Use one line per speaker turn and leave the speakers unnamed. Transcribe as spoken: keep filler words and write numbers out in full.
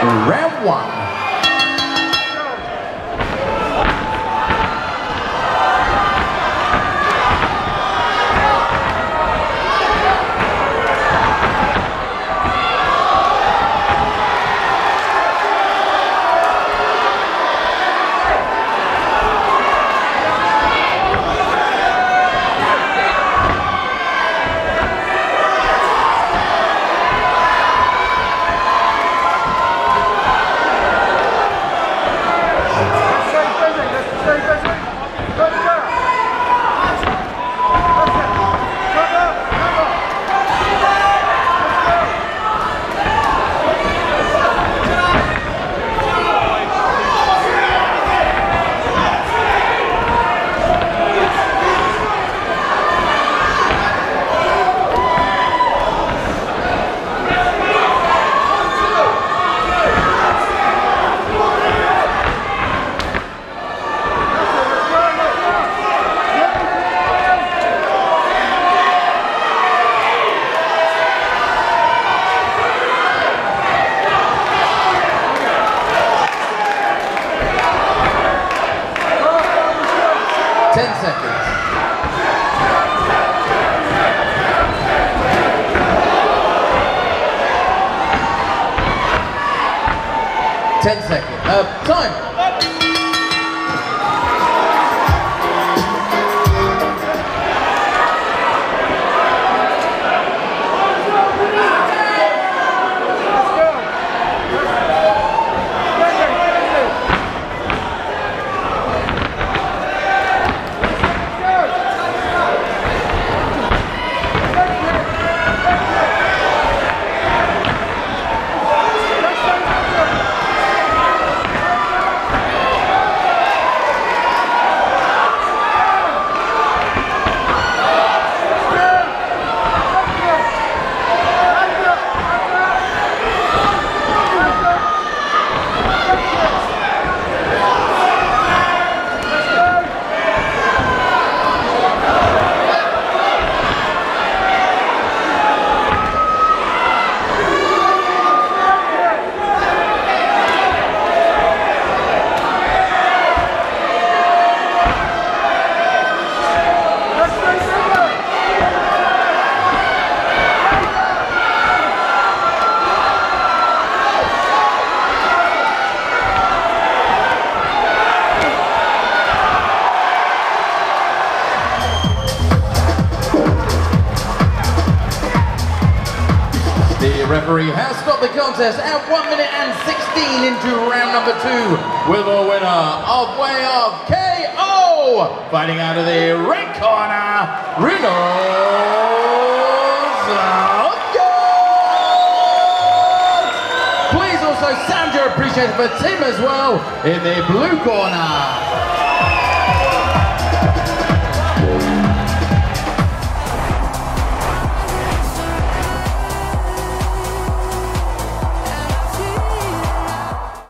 Round one.
Ten seconds. Ten seconds. Uh, time. The referee has stopped the contest at one minute and sixteen into round number two with a winner of way of K O, fighting out of the red corner, RINALDS. Please also sound your appreciation for Tim as well in the blue corner.